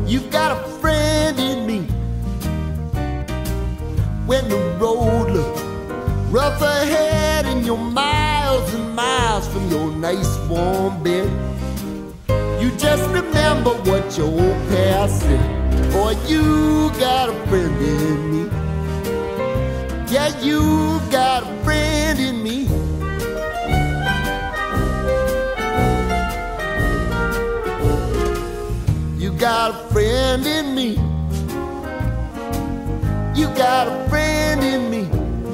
You've got a friend in me. When the road looks rough ahead and you're miles and miles from your nice warm bed, you just remember what your old past said. Boy, you got a friend in me. Yeah, you got a friend in me. You got a friend in me. You got a friend in me.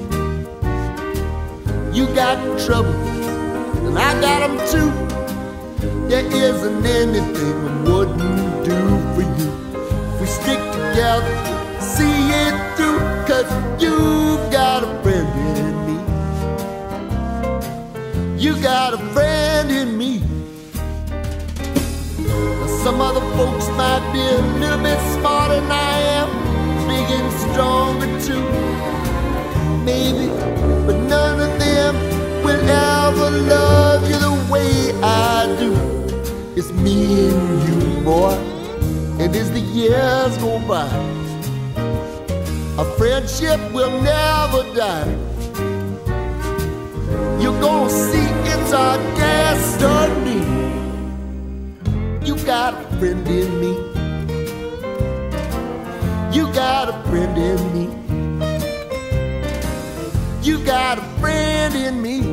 You got trouble, and I got them too. There isn't anything I wouldn't do for you. If we stick together, see it through, 'cause you've got a friend in me. You got a friend in me. Now some other folks might be a little bit smarter than I am, big and stronger too, maybe, but none of them will ever love you the way I do. It's me and you, boy, and as the years go by, our friendship will never die. You're gonna see it's our destiny. You got a friend in me. You got a friend in me. You got a friend in me.